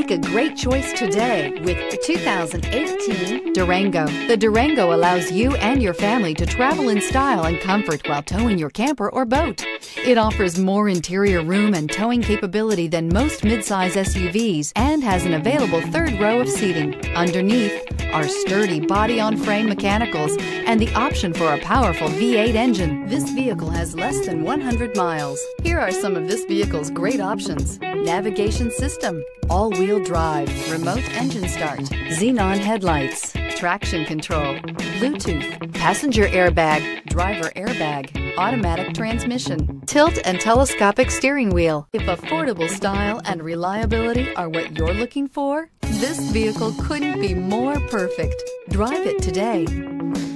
Make a great choice today with the 2018 Durango. The Durango allows you and your family to travel in style and comfort while towing your camper or boat. It offers more interior room and towing capability than most midsize SUVs and has an available third row of seating. Underneath are sturdy body-on-frame mechanicals and the option for a powerful V8 engine. This vehicle has less than 100 miles. Here are some of this vehicle's great options: navigation system, all-wheel drive, remote engine start, xenon headlights, traction control, Bluetooth, passenger airbag, driver airbag, automatic transmission, tilt and telescopic steering wheel. If affordable style and reliability are what you're looking for, this vehicle couldn't be more perfect. Drive it today.